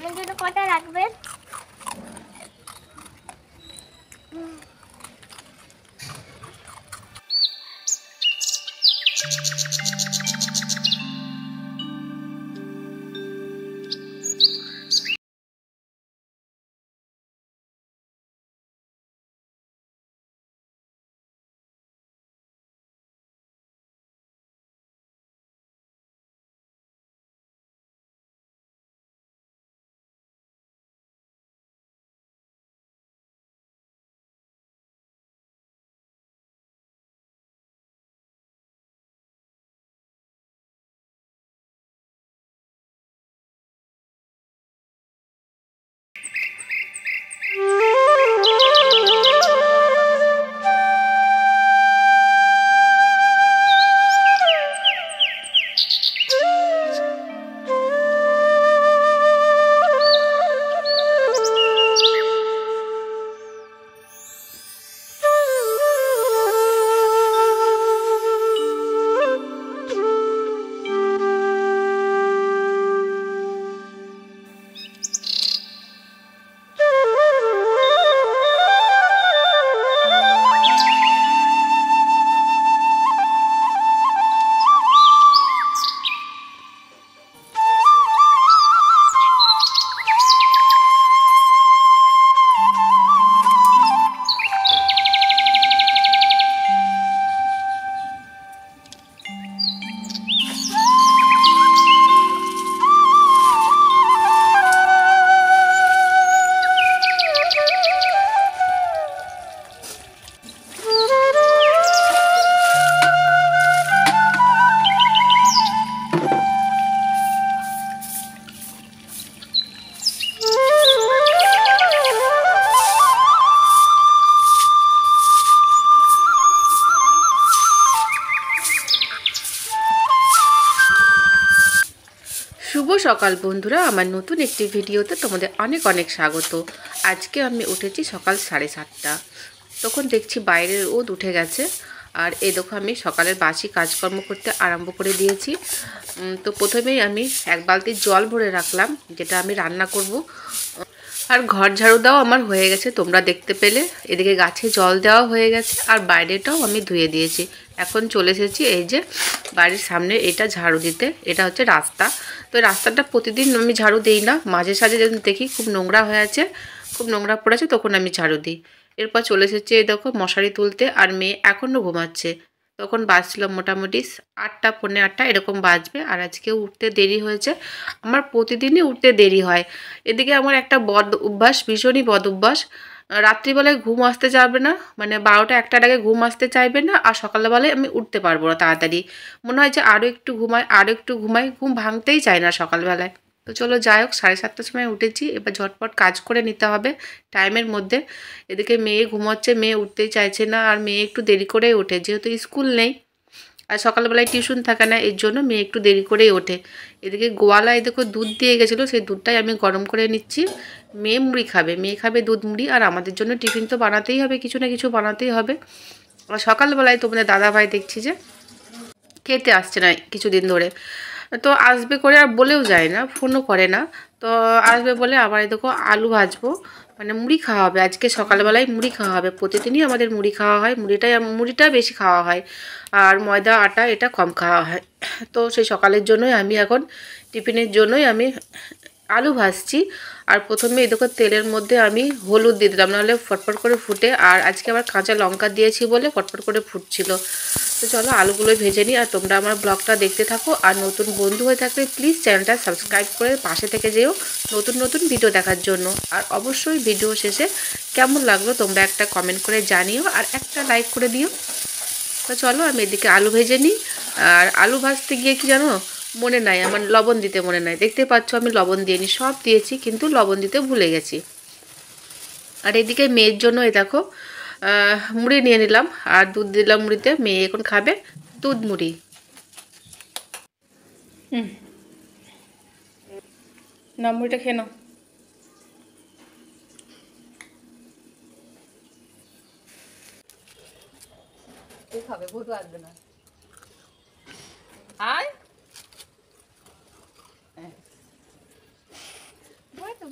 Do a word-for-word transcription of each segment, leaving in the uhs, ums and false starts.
আমার জন্য কটা রাখবেন? শুভ সকাল বন্ধুরা, আমার নতুন একটি ভিডিওতে তোমাদের অনেক অনেক স্বাগত। আজকে আমি উঠেছি সকাল সাড়ে সাতটা। তখন দেখছি বাইরের রোদ উঠে গেছে। আর এই দেখো আমি সকালের বাসি কাজকর্ম করতে আরম্ভ করে দিয়েছি। তো প্রথমেই আমি এক বালতি জল ভরে রাখলাম, যেটা আমি রান্না করব। আর ঘর ঝাড়ু দেওয়া আমার হয়ে গেছে, তোমরা দেখতে পেলে। এদিকে গাছে জল দেওয়া হয়ে গেছে, আর বাইরেটাও আমি ধুয়ে দিয়েছি। এখন চলে এসেছি এই যে বাড়ির সামনে এটা ঝাড়ু দিতে। এটা হচ্ছে রাস্তা। তো রাস্তাটা প্রতিদিন আমি ঝাড়ু দিই না, মাঝে সাঝে যখন দেখি খুব নোংরা হয়ে আছে, খুব নোংরা পড়েছে, তখন আমি ঝাড়ু দিই। এরপর চলে এসেছি এই দেখো মশারি তুলতে। আর মেয়ে এখনও ঘুমাচ্ছে। তখন বাজছিল মোটামুটি আটটা পৌনে আটটা এরকম বাজবে। আর আজকে উঠতে দেরি হয়েছে। আমার প্রতিদিনই উঠতে দেরি হয়। এদিকে আমার একটা বদ অভ্যাস, ভীষণই বদ অভ্যাস। রাত্রিবেলায় ঘুম আসতে যাবে না, মানে বারোটা একটার আগে ঘুম আসতে চাইবে না। আর সকালবেলায় আমি উঠতে পারবো না তাড়াতাড়ি। মনে হয় যে আরও একটু ঘুমাই, আরও একটু ঘুমাই, ঘুম ভাঙতেই চায় না সকালবেলায়। তো চলো যাই হোক, সাড়ে সাতটার সময় উঠেছি। এবার ঝটপট কাজ করে নিতে হবে টাইমের মধ্যে। এদিকে মেয়ে ঘুমাচ্ছে, মেয়ে উঠতেই চাইছে না। আর মেয়ে একটু দেরি করেই ওঠে, যেহেতু স্কুল নেই আর সকালবেলায় টিউশন থাকে না, এর জন্য মেয়ে একটু দেরি করেই ওঠে। এদিকে গোয়ালা এদিকে দুধ দিয়ে গেছিলো, সেই দুধটাই আমি গরম করে নিচ্ছি। মেয়ে মুড়ি খাবে, মেয়ে খাবে দুধ মুড়ি। আর আমাদের জন্য টিফিন তো বানাতেই হবে, কিছু না কিছু বানাতেই হবে। আর সকালবেলায় তোমাদের দাদাভাই দেখছি যে খেতে আসছে না কিছুদিন ধরে। তো আসবে করে আর বলেও যায় না, ফোনও করে না। তো আসবে বলে আবার দেখো আলু ভাজবো, মানে মুড়ি খাওয়া হবে আজকে। সকালবেলায় মুড়ি খাওয়া হবে, প্রতিদিনই আমাদের মুড়ি খাওয়া হয়। মুড়িটাই মুড়িটা বেশি খাওয়া হয়, আর ময়দা আটা এটা কম খাওয়া হয়। তো সেই সকালের জন্যই আমি এখন টিফিনের জন্যই আমি আলু ভাজছি। আর প্রথমে এই দেখো তেলের মধ্যে আমি হলুদ দিয়ে দিলাম, নাহলে ফটফট করে ফুটে। আর আজকে আবার কাঁচা লঙ্কা দিয়েছি বলে ফটফট করে ফুটছিল। তো চলো আলুগুলো ভেজে নিই, আর তোমরা আমার ব্লগটা দেখতে থাকো। আর নতুন বন্ধু হয়ে থাকলে প্লিজ চ্যানেলটা সাবস্ক্রাইব করে পাশে থেকে যেও নতুন নতুন ভিডিও দেখার জন্য। আর অবশ্যই ভিডিও শেষে কেমন লাগলো তোমরা একটা কমেন্ট করে জানিও, আর একটা লাইক করে দিও। তো চলো আমি এদিকে আলু ভেজে নিই। আর আলু ভাজতে গিয়ে কি জানো, মনে নাই আমার লবণ দিতে, মনে নাই। দেখতে পাচ্ছ আমি লবণ দিয়ে নি, সব দিয়েছি কিন্তু লবণ দিতে ভুলে গেছি। আর এদিকে মেয়ের জন্য এই দেখো মুড়ি নিয়ে নিলাম, আর দুধ দিলাম মুড়িতে। মেয়ে এখন খাবে দুধ মুড়ি। হুম, না মুড়িটা খেয়ে নাও। খাবে ভূত আসবে না। আয়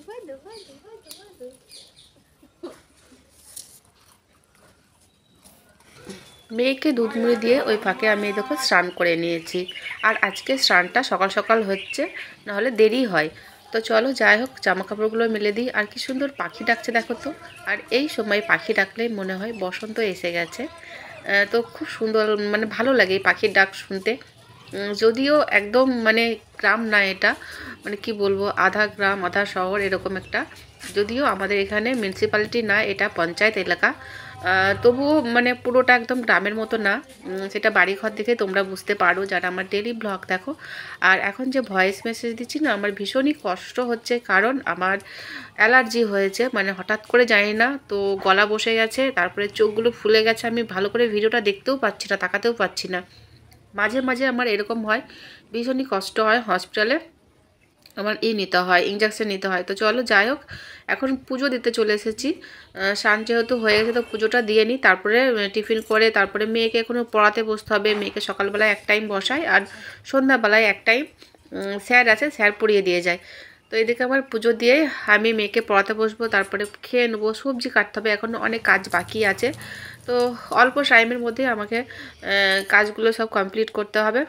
মেয়েকে দুধ মুড়ি দিয়ে ওই ফাঁকে আমি দেখো স্নান করে নিয়েছি। আর আজকে স্নানটা সকাল সকাল হচ্ছে, নাহলে দেরি হয়। তো চলো যাই হোক, জামা কাপড়গুলো মেলে দিই। আর কি সুন্দর পাখি ডাকছে দেখো তো। আর এই সময় পাখি ডাকলেই মনে হয় বসন্ত এসে গেছে। তো খুব সুন্দর, মানে ভালো লাগে এই পাখির ডাক শুনতে। যদিও একদম মানে গ্রাম না এটা, মানে কি বলবো, আধা গ্রাম আধা শহর এরকম একটা। যদিও আমাদের এখানে মিউনিসিপ্যালিটি না, এটা পঞ্চায়েত এলাকা, তবুও মানে পুরোটা একদম গ্রামের মতো না। সেটা বাড়িঘর দেখে তোমরা বুঝতে পারো যারা আমার ডেলি ব্লগ দেখো। আর এখন যে ভয়েস মেসেজ দিচ্ছি না, আমার ভীষণই কষ্ট হচ্ছে, কারণ আমার অ্যালার্জি হয়েছে, মানে হঠাৎ করে জানি না, তো গলা বসে গেছে, তারপরে চোখগুলো ফুলে গেছে, আমি ভালো করে ভিডিওটা দেখতেও পাচ্ছি না, তাকাতেও পাচ্ছি না। মাঝে মাঝে আমার এরকম হয়, ভীষণই কষ্ট হয়। হসপিটালে আমার ই নিতে হয়, ইঞ্জেকশন নিতে হয়। তো চলো যাই হোক, এখন পুজো দিতে চলে এসেছি। স্নান যেহেতু হয়ে গেছে, তো পুজোটা দিয়ে নিই, তারপরে টিফিন করে তারপরে মেয়েকে এখনও পড়াতে বসতে হবে। মেয়েকে সকালবেলায় এক টাইম বসাই, আর সন্ধ্যাবেলায় এক টাইম স্যার আছে, স্যার পড়িয়ে দিয়ে যায়। তো এদিকে আমার পুজো দিয়ে আমি মেয়েকে পড়াতে বসবো, তারপরে খেয়ে নেবো। সবজি কাটতে হবে, এখনও অনেক কাজ বাকি আছে। তো অল্প টাইমের মধ্যে আমাকে কাজগুলো সব কমপ্লিট করতে হবে।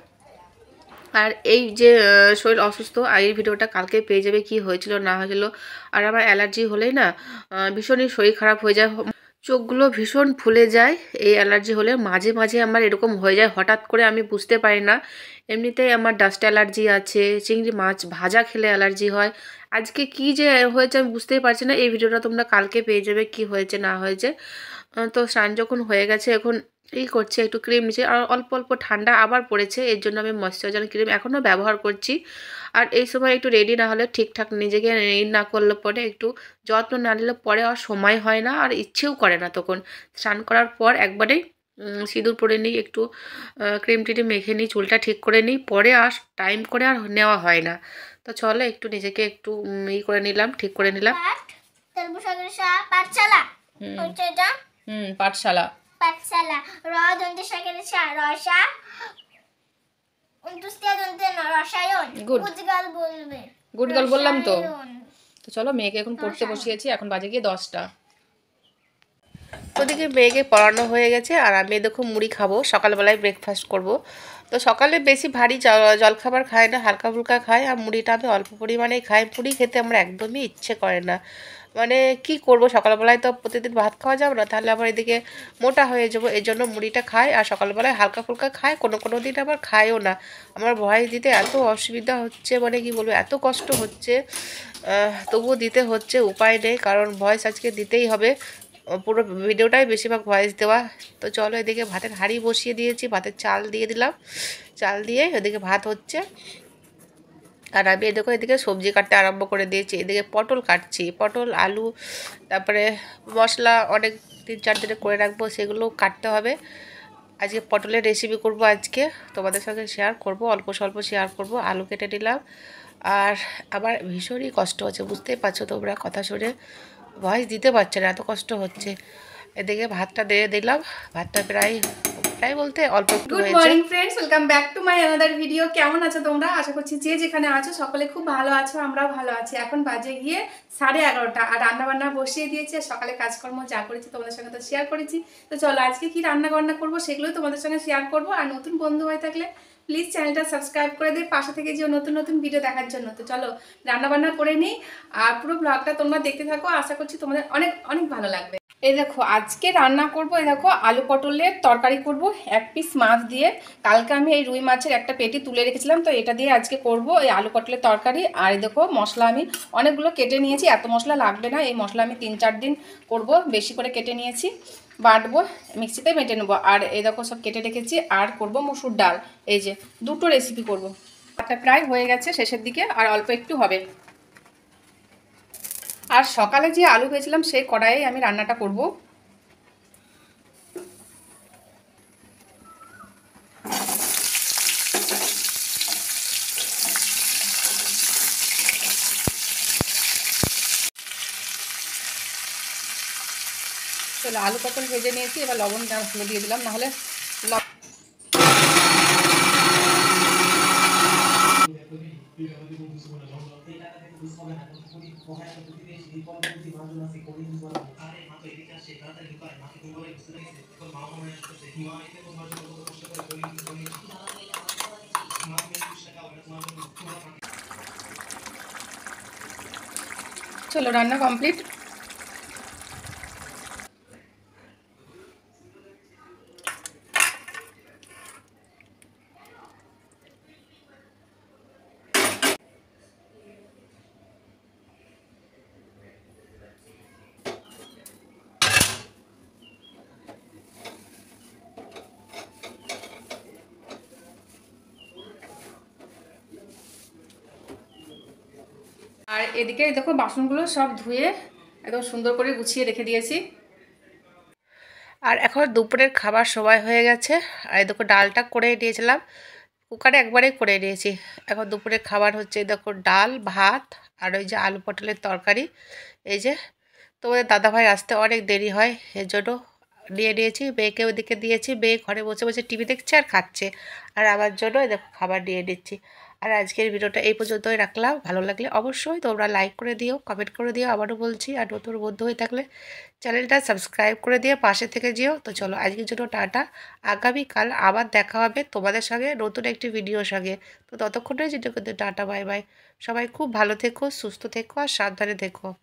আর এই যে শরীর অসুস্থ, আর এই ভিডিওটা কালকে পেয়ে যাবে কি হয়েছিল না হয়েছিল। আর আমার অ্যালার্জি হলেই না ভীষণই শরীর খারাপ হয়ে যায়, চোখগুলো ভীষণ ফুলে যায়। এই অ্যালার্জি হলে মাঝে মাঝে আমার এরকম হয়ে যায়, হঠাৎ করে আমি বুঝতে পারি না। এমনিতেই আমার ডাস্ট অ্যালার্জি আছে, চিংড়ি মাছ ভাজা খেলে অ্যালার্জি হয়। আজকে কি যে হয়েছে আমি বুঝতেই পারছি না। এই ভিডিওটা তোমরা কালকে পেয়ে যাবে কি হয়েছে না হয়েছে। তো স্নান যখন হয়ে গেছে, এখন এই করছে একটু ক্রিম নিচ্ছে, আর অল্প অল্প ঠান্ডা আবার পড়েছে, এর জন্য আমি ময়শ্চারাইজার ক্রিম এখনও ব্যবহার করছি। আর এই সময় একটু রেডি না হলে, ঠিকঠাক নিজেকে রেডি না করলে পরে, একটু যত্ন না নিলে পরে আর সময় হয় না, আর ইচ্ছেও করে না তখন। স্নান করার পর একবারেই সিঁদুর পরে নিই, একটু ক্রিম টিটি মেখে নিই, চুলটা ঠিক করে নিই, পরে আর টাইম করে আর নেওয়া হয় না। তো চলো একটু নিজেকে একটু ই করে নিলাম, ঠিক করে নিলাম। হুম, পাঠশালা পাঠশালা র দন্তে শাকের শা রসা উন্তুস্তিয়া দন্তে রসায়ন গুডগাল বলবে গুডগাল বললাম তো। তো চলো মেয়েকে এখন পড়তে বসিয়েছি, এখন বাজে গিয়ে দশটা। ওদিকে মেয়েকে পড়ানো হয়ে গেছে, আর আমি দেখো মুড়ি খাবো, সকালবেলায় ব্রেকফাস্ট করব। তো সকালে বেশি ভারী জলখাবার খাই না, হালকা ফুলকা খাই, আর মুড়িটা আমি অল্প পরিমাণেই খাই। মুড়ি খেতে আমার একদমই ইচ্ছে করে না, মানে কি করব, সকালবেলায় তো প্রতিদিন ভাত খাওয়া যাবে না, তাহলে আবার এদিকে মোটা হয়ে যাবো। এই জন্য মুড়িটা খাই, আর সকালবেলায় হালকা ফুলকা খাই, কোনো কোনো দিন আবার খাইও না। আমার ভয়েস দিতে এত অসুবিধা হচ্ছে, মানে কি বলবো, এত কষ্ট হচ্ছে, তবুও দিতে হচ্ছে, উপায় নেই, কারণ ভয়েস আজকে দিতেই হবে। পুরো ভিডিওটাই বেশিরভাগ ভয়েস দেওয়া। তো চলো এদিকে ভাতের হাঁড়ি বসিয়ে দিয়েছি, ভাতের চাল দিয়ে দিলাম, চাল দিয়ে এদিকে ভাত হচ্ছে। আর আমি এদিকে এদিকে সবজি কাটতে আরম্ভ করে দিয়েছি। এদিকে পটল কাটছি, পটল আলু, তারপরে মশলা অনেক তিন চার দিনে করে রাখবো, সেগুলো কাটতে হবে। আজকে পটলের রেসিপি করব, আজকে তোমাদের সঙ্গে শেয়ার করব, অল্প স্বল্প শেয়ার করব। আলু কেটে নিলাম, আর আমার ভীষণই কষ্ট হচ্ছে, বুঝতেই পারছো তোমরা, কথা শুনে ভয়েস দিতে পারছে না, এত কষ্ট হচ্ছে। এদিকে ভাতটা দিয়ে দিলাম, ভাতটা প্রায় প্রায় বলতে অল্প একটু হয়েছে। Good morning friends, welcome back to my another video. কেমন আছো তোমরা? আশা করছি যে যেখানে আছো সকলে খুব ভালো আছো, আমরাও ভালো আছি। এখন বাজে গিয়ে সাড়ে এগারোটা, আর রান্না বান্না বসিয়ে দিয়েছি। সকালে কাজকর্ম যা করেছি তোমাদের সঙ্গে তো শেয়ার করেছি। তো চলো আজকে কি রান্না বান্না করবো সেগুলো তোমাদের সঙ্গে শেয়ার করবো। আর নতুন বন্ধু হয়ে থাকলে প্লিজ চ্যানেলটা সাবস্ক্রাইব করে দিয়ে পাশে থেকে যেও নতুন নতুন ভিডিও দেখার জন্য। তো চলো রান্না বান্না করে নিই, আর পুরো ব্লগটা তোমরা দেখতে থাকো, আশা করছি তোমাদের অনেক অনেক ভালো লাগবে। এই দেখো আজকে রান্না করব, এই দেখো আলু পটলের তরকারি করব এক পিস মাছ দিয়ে। কালকে আমি এই রুই মাছের একটা পেটি তুলে রেখেছিলাম, তো এটা দিয়ে আজকে করব এই আলু পটলের তরকারি। আর এই দেখো মশলা আমি অনেকগুলো কেটে নিয়েছি, এত মশলা লাগবে না, এই মশলা আমি তিন চার দিন করব, বেশি করে কেটে নিয়েছি, বাটবো, মিক্সিতে বেটে নেবো। আর এই দেখো সব কেটে রেখেছি। আর করব মসুর ডাল, এই যে দুটো রেসিপি করব। এটা প্রায় হয়ে গেছে শেষের দিকে, আর অল্প একটু হবে। আর সকালে যে আলু ভেজেছিলাম সেই কড়াইয়ে আমি রান্নাটা করব। চলো আলু পটল ভেজে নিয়েছি, এবার লবণ হলুদ দিয়ে দিলাম, নাহলে চলো রান্না কমপ্লিট। আর এদিকে দেখো বাসনগুলো সব ধুয়ে একদম সুন্দর করে গুছিয়ে রেখে দিয়েছি। আর এখন দুপুরের খাবার সময় হয়ে গেছে। আর এই দেখো ডালটা করে দিয়েছিলাম, কুকারে একবারে করে নিয়েছি। এখন দুপুরের খাবার হচ্ছে দেখো ডাল ভাত আর ওই যে আলু পটলের তরকারি। এই যে তোমাদের দাদাভাই আসতে অনেক দেরি হয়, এর জন্য নিয়ে নিয়েছি। মেয়েকে ওদিকে দিয়েছি, মেয়ে ঘরে বসে বসে টিভি দেখছে আর খাচ্ছে, আর আমার জন্য এই দেখো খাবার নিয়ে নিচ্ছি। আর আজকের ভিডিওটা এই পর্যন্তই রাখলাম। ভালো লাগলে অবশ্যই তোমরা লাইক করে দিও, কমেন্ট করে দিও, আবারও বলছি। আর নতুন বন্ধু হয়ে থাকলে চ্যানেলটা সাবস্ক্রাইব করে দিয়ে পাশে থেকে যেও। তো চলো আজকের জন্য টাটা, আগামীকাল আবার দেখা হবে তোমাদের সঙ্গে নতুন একটি ভিডিওর সঙ্গে। তো ততক্ষণে যেটা কিন্তু টাটা, বাই বাই। সবাই খুব ভালো থেকো, সুস্থ থেকো আর সাবধানে থেকো।